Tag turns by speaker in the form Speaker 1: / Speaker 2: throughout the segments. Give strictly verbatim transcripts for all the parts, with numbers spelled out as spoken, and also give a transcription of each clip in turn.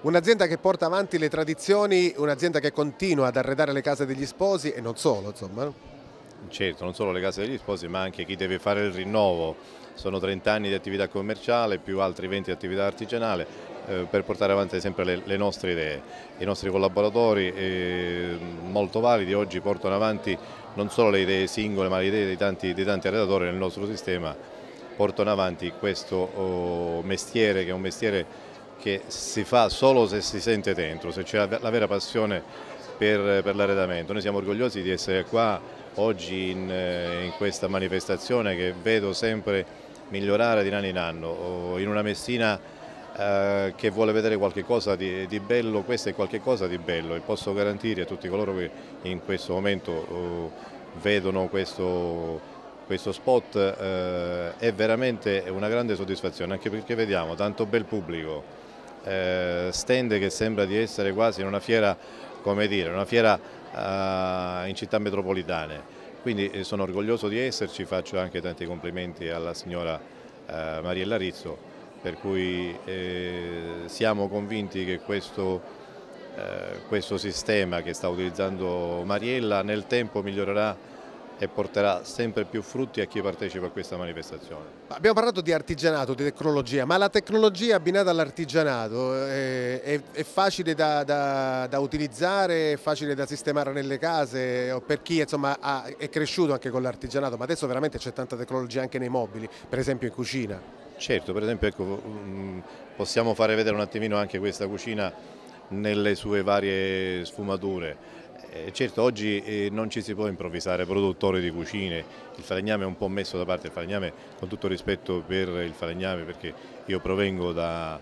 Speaker 1: Un'azienda che porta avanti le tradizioni, un'azienda che continua ad arredare le case degli sposi e non solo, insomma. No?
Speaker 2: Certo, non solo le case degli sposi, ma anche chi deve fare il rinnovo. Sono trenta anni di attività commerciale più altri venti di attività artigianale eh, per portare avanti sempre le, le nostre idee. I nostri collaboratori eh, molto validi oggi portano avanti non solo le idee singole, ma le idee di tanti, di tanti arredatori nel nostro sistema, portano avanti questo oh, mestiere che è un mestiere che si fa solo se si sente dentro, se c'è la, la vera passione per, per l'arredamento. Noi siamo orgogliosi di essere qua oggi in, in questa manifestazione che vedo sempre migliorare di anno in anno, in una Messina eh, che vuole vedere qualcosa di, di bello. Questo è qualcosa di bello e posso garantire a tutti coloro che in questo momento oh, vedono questo, questo spot, eh, è veramente una grande soddisfazione, anche perché vediamo tanto bel pubblico, eh, stand che sembra di essere quasi in una fiera, come dire, una fiera eh, in città metropolitane. Quindi eh, sono orgoglioso di esserci, faccio anche tanti complimenti alla signora eh, Mariella Rizzo, per cui eh, siamo convinti che questo, eh, questo sistema che sta utilizzando Mariella nel tempo migliorerà e porterà sempre più frutti a chi partecipa a questa manifestazione.
Speaker 1: Abbiamo parlato di artigianato, di tecnologia, ma la tecnologia abbinata all'artigianato è, è, è facile da, da, da utilizzare, è facile da sistemare nelle case, o per chi insomma, ha, è cresciuto anche con l'artigianato, ma adesso veramente c'è tanta tecnologia anche nei mobili, per esempio in cucina.
Speaker 2: Certo, per esempio ecco, possiamo fare vedere un attimino anche questa cucina nelle sue varie sfumature. Eh, certo, oggi eh, non ci si può improvvisare produttori di cucine, il falegname è un po' messo da parte. Il falegname, con tutto rispetto per il falegname, perché io provengo da,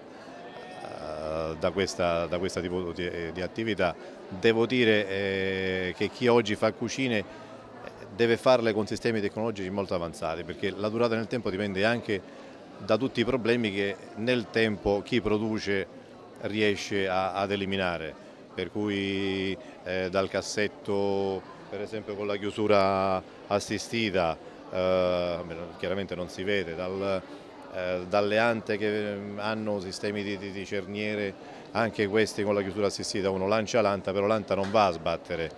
Speaker 2: uh, da, questa, da questa tipo di, di attività, devo dire eh, che chi oggi fa cucine deve farle con sistemi tecnologici molto avanzati, perché la durata nel tempo dipende anche da tutti i problemi che nel tempo chi produce riesce a, ad eliminare. Per cui eh, dal cassetto, per esempio con la chiusura assistita, eh, chiaramente non si vede, dal, eh, dalle ante che hanno sistemi di, di, di cerniere, anche questi con la chiusura assistita, uno lancia l'anta, però l'anta non va a sbattere,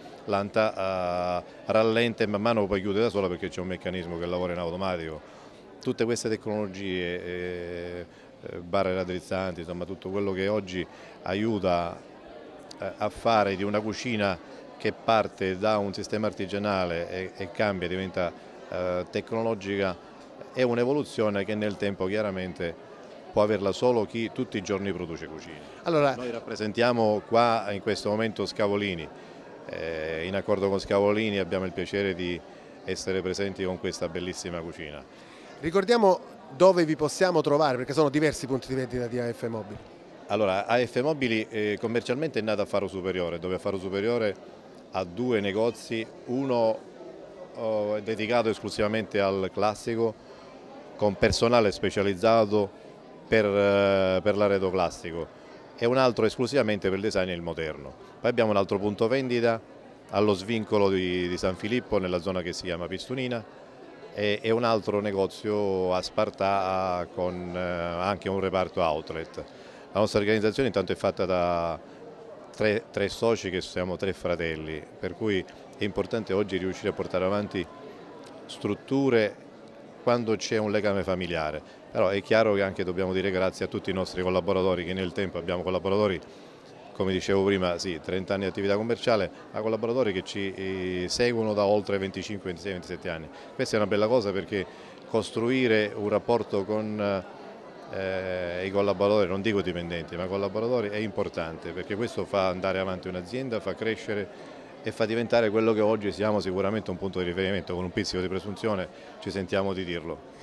Speaker 2: l'anta eh, rallenta e man mano poi chiude da sola perché c'è un meccanismo che lavora in automatico. Tutte queste tecnologie, eh, barre raddrizzanti, insomma tutto quello che oggi aiuta a fare di una cucina che parte da un sistema artigianale e, e cambia, diventa eh, tecnologica, è un'evoluzione che nel tempo chiaramente può averla solo chi tutti i giorni produce cucine. Allora, noi rappresentiamo qua in questo momento Scavolini, eh, in accordo con Scavolini abbiamo il piacere di essere presenti con questa bellissima cucina.
Speaker 1: Ricordiamo dove vi possiamo trovare, perché sono diversi punti di vendita di A F Mobili.
Speaker 2: Allora, A F Mobili eh, commercialmente è nata a Faro Superiore, dove a Faro Superiore ha due negozi, uno oh, è dedicato esclusivamente al classico, con personale specializzato per, eh, per l'arredo classico, e un altro esclusivamente per il design e il moderno. Poi abbiamo un altro punto vendita allo svincolo di, di San Filippo, nella zona che si chiama Pistunina, e, e un altro negozio a Spartà con eh, anche un reparto outlet. La nostra organizzazione intanto è fatta da tre, tre soci che siamo tre fratelli, per cui è importante oggi riuscire a portare avanti strutture quando c'è un legame familiare. Però è chiaro che anche dobbiamo dire grazie a tutti i nostri collaboratori, che nel tempo abbiamo collaboratori, come dicevo prima, sì, trenta anni di attività commerciale, ma collaboratori che ci seguono da oltre venticinque, ventisei, ventisette anni. Questa è una bella cosa, perché costruire un rapporto con Eh, i collaboratori, non dico dipendenti, ma collaboratori, è importante, perché questo fa andare avanti un'azienda, fa crescere e fa diventare quello che oggi siamo, sicuramente un punto di riferimento. Con un pizzico di presunzione ci sentiamo di dirlo.